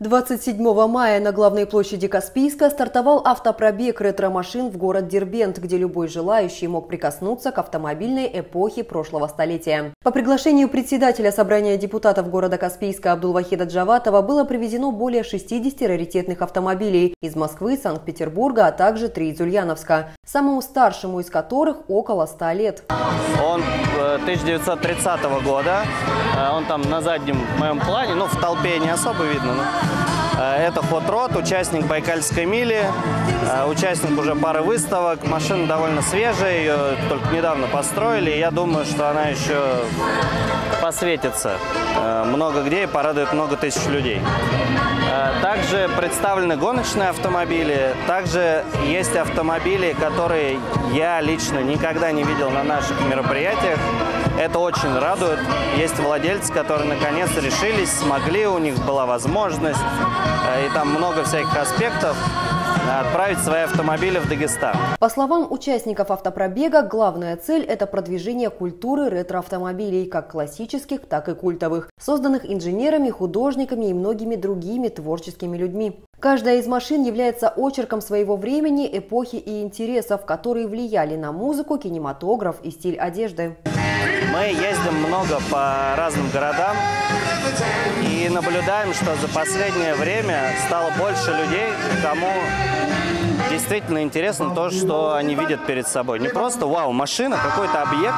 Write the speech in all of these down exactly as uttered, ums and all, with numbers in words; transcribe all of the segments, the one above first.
двадцать седьмого мая на главной площади Каспийска стартовал автопробег ретро-машин в город Дербент, где любой желающий мог прикоснуться к автомобильной эпохе прошлого столетия. По приглашению председателя собрания депутатов города Каспийска Абдулвахида Джаватова было привезено более шестидесяти раритетных автомобилей из Москвы, Санкт-Петербурга, а также три из Ульяновска, самому старшему из которых около ста лет. Он тысяча девятьсот тридцатого года, он там на заднем моем плане, ну в толпе не особо видно. Но... Это хот-род, участник Байкальской мили, участник уже пары выставок. Машина довольно свежая, ее только недавно построили. И я думаю, что она еще посветится много где и порадует много тысяч людей. Также представлены гоночные автомобили. Также есть автомобили, которые я лично никогда не видел на наших мероприятиях. Это очень радует. Есть владельцы, которые наконец решились, смогли, у них была возможность, и там много всяких аспектов, отправить свои автомобили в Дагестан. По словам участников автопробега, главная цель – это продвижение культуры ретро-автомобилей, как классических, так и культовых, созданных инженерами, художниками и многими другими творческими людьми. Каждая из машин является очерком своего времени, эпохи и интересов, которые влияли на музыку, кинематограф и стиль одежды. Мы ездим много по разным городам и наблюдаем, что за последнее время стало больше людей, кому действительно интересно то, что они видят перед собой. Не просто «вау, машина», какой-то объект,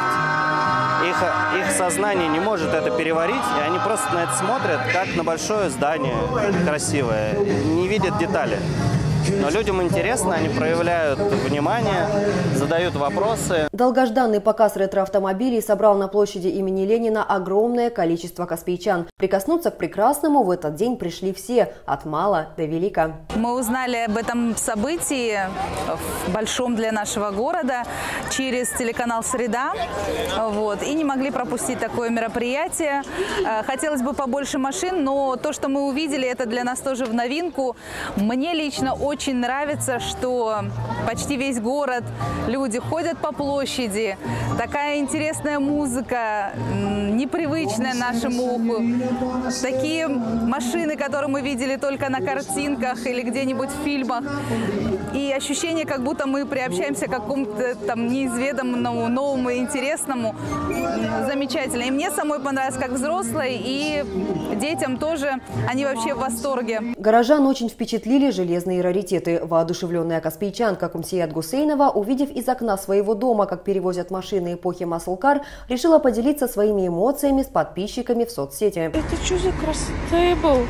их, их сознание не может это переварить, и они просто на это смотрят, как на большое здание красивое, не видят детали. Но людям интересно, они проявляют внимание, задают вопросы. Долгожданный показ ретро-автомобилей собрал на площади имени Ленина огромное количество каспийчан. Прикоснуться к прекрасному в этот день пришли все, от мала до велика. Мы узнали об этом событии, большом для нашего города, через телеканал «Среда», вот, и не могли пропустить такое мероприятие. Хотелось бы побольше машин, но то, что мы увидели, это для нас тоже в новинку. Мне лично очень Очень нравится, что почти весь город, люди ходят по площади, такая интересная музыка, непривычная нашему уху, такие машины, которые мы видели только на картинках или где-нибудь в фильмах, и ощущение, как будто мы приобщаемся к какому-то там неизведанному, новому и интересному, замечательно. И мне самой понравилось, как взрослой, и детям тоже, они вообще в восторге. Горожан очень впечатлили железные раритеты. Воодушевленная каспийчанка Кумсият Гусейнова, увидев из окна своего дома, как перевозят машины эпохи Маслкар, решила поделиться своими эмоциями с подписчиками в соцсети. Это что за красота?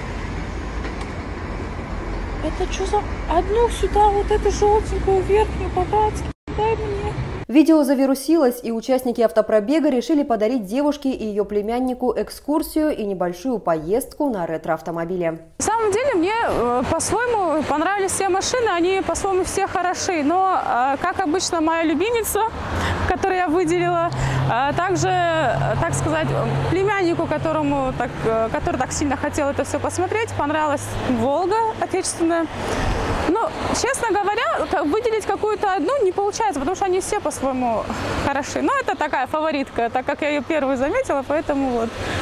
Это что за... Одну сюда, вот эту желтенькую верхнюю по-братски. Дай мне. Видео завирусилось, и участники автопробега решили подарить девушке и ее племяннику экскурсию и небольшую поездку на ретро-автомобиле. На самом деле мне э, по-своему понравились все машины, они по-своему все хороши, но, э, как обычно, моя любимица, которую я выделила, э, также, э, так сказать, племяннику, которому так, э, который так сильно хотел это все посмотреть, понравилась «Волга» отечественная. Но, честно говоря, выделить какую-то одну не получается, потому что они все по-своему хороши. Но это такая фаворитка, так как я ее первую заметила, поэтому вот.